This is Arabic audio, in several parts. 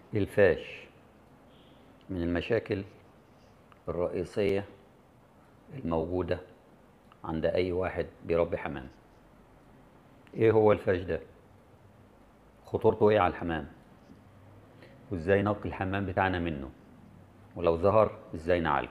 الفاش من المشاكل الرئيسية الموجودة عند أي واحد بيربي حمام. إيه هو الفاش ده؟ خطورته إيه على الحمام؟ وإزاي نقي الحمام بتاعنا منه؟ ولو ظهر إزاي نعالجه؟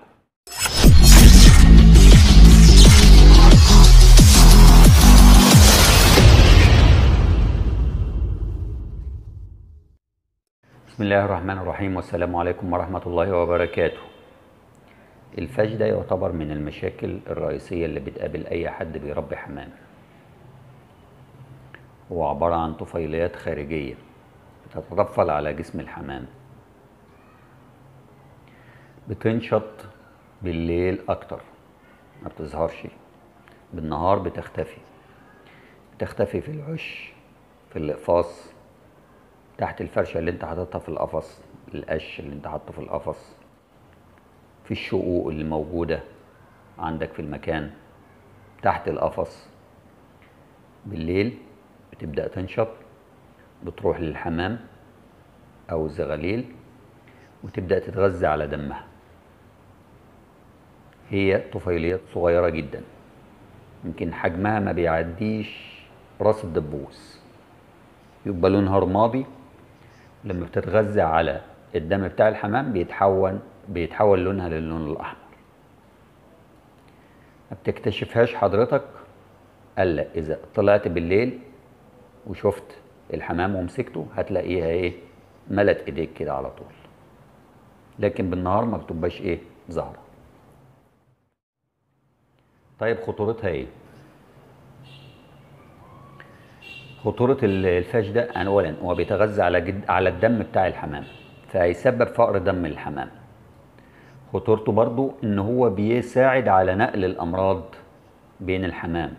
بسم الله الرحمن الرحيم، والسلام عليكم ورحمة الله وبركاته. الفاش ده يعتبر من المشاكل الرئيسية اللي بتقابل أي حد بيربي حمام. هو عبارة عن طفيليات خارجية بتتطفل على جسم الحمام، بتنشط بالليل أكتر، ما بتظهرش بالنهار، بتختفي في العش، في الإقفاص، تحت الفرشة اللي انت حاططها في القفص، القش اللي انت حاطه في القفص، في الشقوق اللي موجودة عندك في المكان تحت القفص. بالليل بتبدأ تنشط، بتروح للحمام أو الزغاليل وتبدأ تتغذى على دمها. هي طفيليات صغيرة جدا، يمكن حجمها ما بيعديش راس الدبوس، يبقى لونها رمادي. لما بتتغذى على الدم بتاع الحمام بيتحول لونها للون الأحمر. ما بتكتشفهاش حضرتك الا اذا طلعت بالليل وشفت الحمام ومسكته، هتلاقيها ايه، ملت ايديك كده على طول. لكن بالنهار ما بتبقاش ايه، ظاهره. طيب خطورتها ايه؟ خطوره الفاش ده اولا هو بيتغذى على الدم بتاع الحمام، فهيسبب فقر دم الحمام. خطورته برضو ان هو بيساعد على نقل الامراض بين الحمام.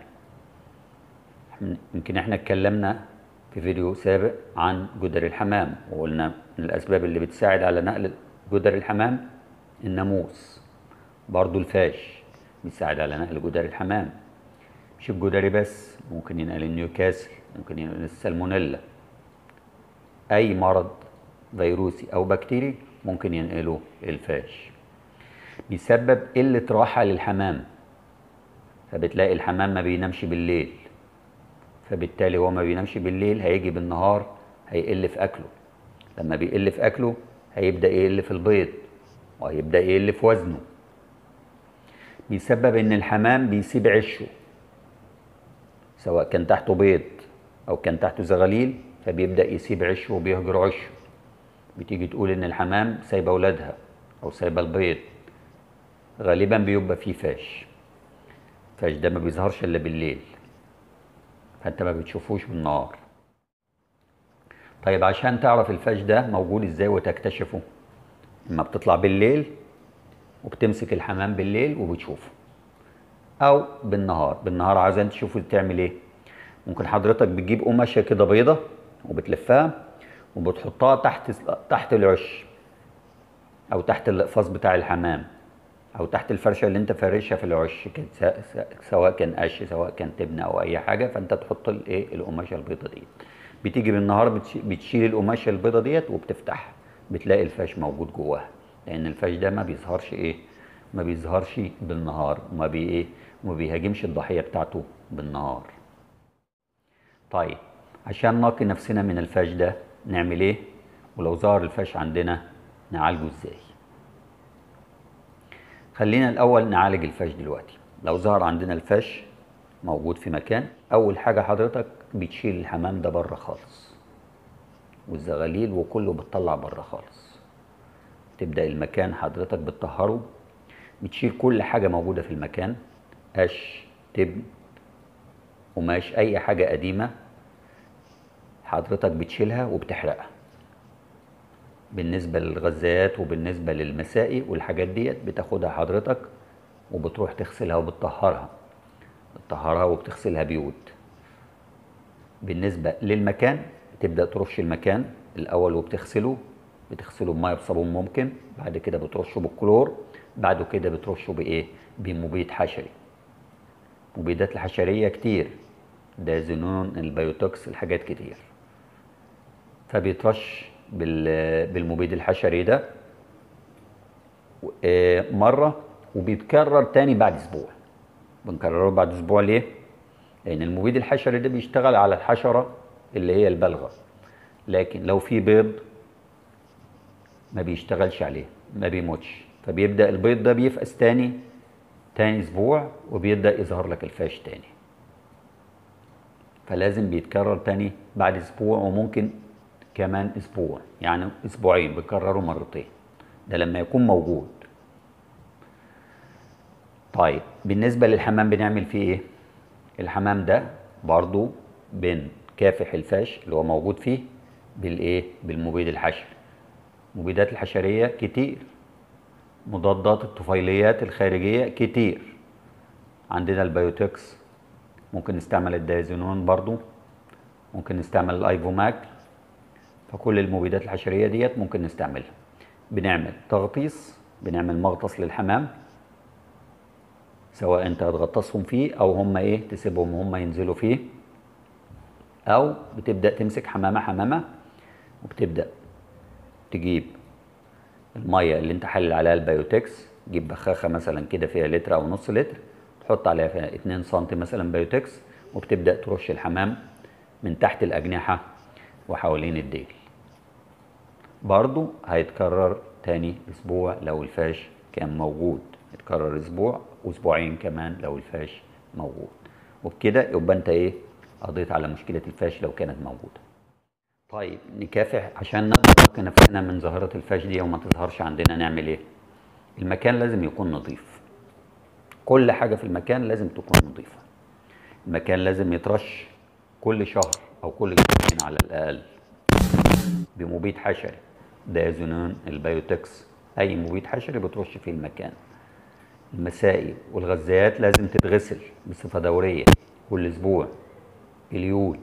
يمكن احنا اتكلمنا في فيديو سابق عن جدر الحمام، وقلنا من الاسباب اللي بتساعد على نقل جدر الحمام الناموس. برضو الفاش بيساعد على نقل جدر الحمام. مش الجدري بس، ممكن ينقل النيوكاسل، ممكن ينقل السالمونيلا. اي مرض فيروسي او بكتيري ممكن ينقله الفاش. بيسبب قلة راحة للحمام، فبتلاقي الحمام ما بينامش بالليل، فبالتالي هو ما بينامش بالليل، هيجي بالنهار هيقل في اكله. لما بيقل في اكله هيبدأ يقل في البيض، وهيبدأ يقل في وزنه. بيسبب ان الحمام بيسيب عشه، سواء كان تحته بيض او كان تحته زغاليل، فبيبدأ يسيب عشه وبيهجر عشه. بتيجي تقول ان الحمام سايبه اولادها او سايبه البيض، غالبا بيبقى فيه فاش. فاش ده ما بيظهرش الا بالليل، فانت ما بتشوفوش بالنهار. طيب عشان تعرف الفاش ده موجود ازاي وتكتشفه، اما بتطلع بالليل وبتمسك الحمام بالليل وبتشوفه، او بالنهار عايزين تشوفه تعمل ايه. ممكن حضرتك بتجيب قماشه كده بيضه وبتلفها وبتحطها تحت العش، او تحت الاقفاص بتاع الحمام، او تحت الفرشه اللي انت فارشها في العش، سواء كان قش سواء كان تبنه او اي حاجه. فانت تحط الايه، القماشه البيضه ديت. بتيجي بالنهار بتشيل القماشه البيضه ديت وبتفتحها، بتلاقي الفاش موجود جواها. لان الفاش ده ما بيظهرش ايه، ما بيظهرش بالنهار، وما بي ايه، وما بيهاجمش الضحيه بتاعته بالنهار. طيب عشان نقي نفسنا من الفاش ده نعمل ايه؟ ولو ظهر الفاش عندنا نعالجه ازاي؟ خلينا الاول نعالج الفاش دلوقتي. لو ظهر عندنا الفاش موجود في مكان، اول حاجه حضرتك بتشيل الحمام ده بره خالص، والزغاليل وكله بتطلع بره خالص. تبدا المكان حضرتك بتطهره، بتشيل كل حاجه موجوده في المكان، قش، تبن، قماش، اي حاجه قديمه حضرتك بتشيلها وبتحرقها. بالنسبه للغذاءات وبالنسبه للمسائي والحاجات ديت بتاخدها حضرتك وبتروح تغسلها وبتطهرها، بتطهرها وبتغسلها بيود. بالنسبه للمكان تبدا ترش المكان الاول وبتغسله، بتغسله بميه بصابون ممكن، بعد كده بترشه بالكلور، بعد كده بترشه بايه، بمبيد حشري. مبيدات الحشريه كتير، دازينون، البيوتوكس، الحاجات كتير. فبيترش بالمبيد الحشري ده مرة، وبيتكرر تاني بعد اسبوع. بنكرره بعد اسبوع ليه؟ لان المبيد الحشري ده بيشتغل على الحشرة اللي هي البلغة، لكن لو في بيض ما بيشتغلش عليه، ما بيموتش، فبيبدأ البيض ده بيفقس تاني اسبوع، وبيبدأ يظهر لك الفاش تاني. فلازم بيتكرر تاني بعد اسبوع، وممكن كمان اسبوع، يعني اسبوعين بيكرروا مرتين، ده لما يكون موجود. طيب بالنسبة للحمام بنعمل فيه ايه؟ الحمام ده برضو بنكافح الفاش اللي هو موجود فيه بالايه؟ بالمبيد الحشري. المبيدات الحشرية كتير، مضادات الطفيليات الخارجية كتير، عندنا البيوتكس، ممكن نستعمل الدايزينون برضو، ممكن نستعمل الايفوماك. فكل المبيدات الحشرية ديت ممكن نستعملها. بنعمل تغطيس، بنعمل مغطس للحمام، سواء انت هتغطسهم فيه او هم ايه تسيبهم هم ينزلوا فيه، او بتبدأ تمسك حمامة حمامة وبتبدأ تجيب المية اللي انت حلل عليها البيوتكس، تجيب بخاخة مثلا كده فيها لتر او نص لتر، تحط عليها فيها 2 سم مثلا بيوتكس، وبتبدأ ترش الحمام من تحت الأجنحة وحوالين الديل. برضو هيتكرر تاني اسبوع لو الفاش كان موجود، يتكرر اسبوع واسبوعين كمان لو الفاش موجود، وبكده يبقى انت ايه قضيت على مشكلة الفاش لو كانت موجودة. طيب نكافح عشان نقدر نقي نفسنا من ظاهرة الفاش دي وما تظهرش عندنا، نعمل ايه؟ المكان لازم يكون نظيف، كل حاجة في المكان لازم تكون نظيفة. المكان لازم يترش كل شهر او كل شهرين على الاقل بمبيد حشري، دايزونون، البيوتكس، اي مبيد حشري بترش فيه المكان. المسائي والغذايات لازم تتغسل بصفة دورية كل اسبوع. اليود،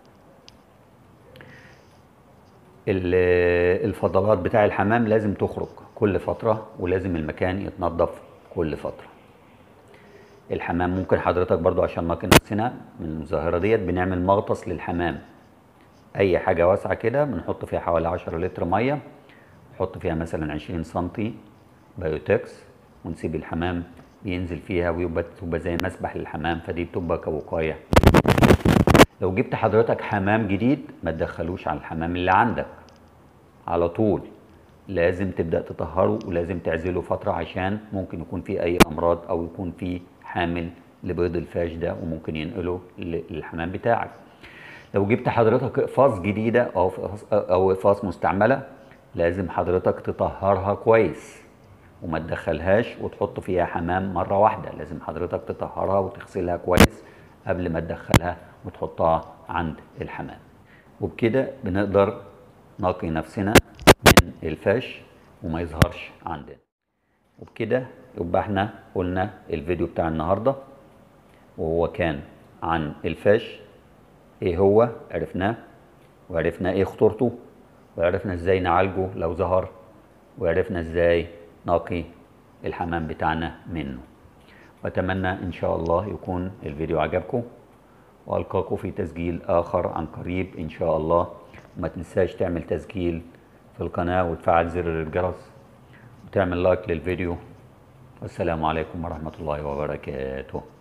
الفضلات بتاع الحمام لازم تخرج كل فترة، ولازم المكان يتنظف كل فترة. الحمام ممكن حضرتك برضو عشان نقي نفسنا من الظاهرة ديت بنعمل مغطس للحمام، اي حاجة واسعة كده بنحط فيها حوالي 10 لتر مية، نحط فيها مثلا 20 سنتي بايوتكس، ونسيب الحمام ينزل فيها وتبقى زي مسبح للحمام، فدي بتبقى كوقاية. لو جبت حضرتك حمام جديد ما تدخلوش على الحمام اللي عندك على طول، لازم تبدأ تطهره، ولازم تعزله فترة عشان ممكن يكون فيه أي أمراض أو يكون فيه حامل لبيض الفاش ده وممكن ينقله للحمام بتاعك. لو جبت حضرتك اقفاص جديدة أو اقفاص مستعملة لازم حضرتك تطهرها كويس وما تدخلهاش وتحط فيها حمام مرة واحدة، لازم حضرتك تطهرها وتغسلها كويس قبل ما تدخلها وتحطها عند الحمام. وبكده بنقدر نقي نفسنا من الفاش وما يظهرش عندنا. وبكده يبقى احنا قلنا الفيديو بتاع النهاردة وهو كان عن الفاش، ايه هو عرفناه، وعرفنا ايه خطورته، وعرفنا ازاي نعالجه لو ظهر، وعرفنا ازاي نقي الحمام بتاعنا منه. واتمنى ان شاء الله يكون الفيديو عجبكم، والقاكم في تسجيل اخر عن قريب ان شاء الله. وما تنساش تعمل تسجيل في القناة وتفعل زر الجرس وتعمل لايك للفيديو. والسلام عليكم ورحمة الله وبركاته.